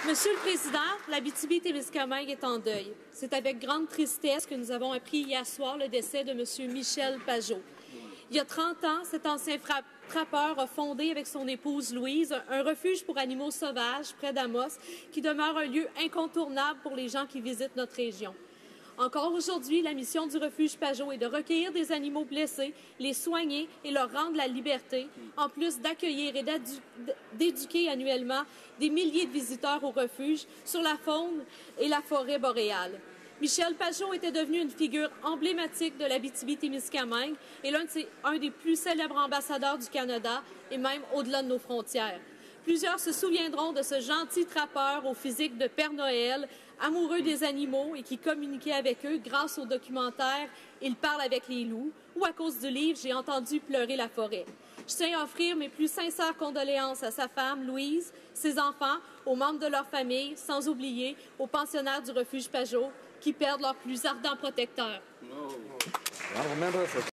Monsieur le Président, l'Abitibi-Témiscamingue est en deuil. C'est avec grande tristesse que nous avons appris hier soir le décès de M. Michel Pajot. Il y a 30 ans, cet ancien trappeur a fondé avec son épouse Louise un refuge pour animaux sauvages près d'Amos qui demeure un lieu incontournable pour les gens qui visitent notre région. Encore aujourd'hui, la mission du refuge Pajot est de recueillir des animaux blessés, les soigner et leur rendre la liberté, en plus d'accueillir et d'éduquer annuellement des milliers de visiteurs au refuge sur la faune et la forêt boréale. Michel Pajot était devenu une figure emblématique de l'Abitibi-Témiscamingue et un des plus célèbres ambassadeurs du Canada et même au-delà de nos frontières. Plusieurs se souviendront de ce gentil trappeur au physique de Père Noël, amoureux des animaux et qui communiquait avec eux grâce au documentaire « Il parle avec les loups » ou à cause du livre « J'ai entendu pleurer la forêt ». Je tiens à offrir mes plus sincères condoléances à sa femme, Louise, ses enfants, aux membres de leur famille, sans oublier aux pensionnaires du refuge Pajot qui perdent leur plus ardent protecteur.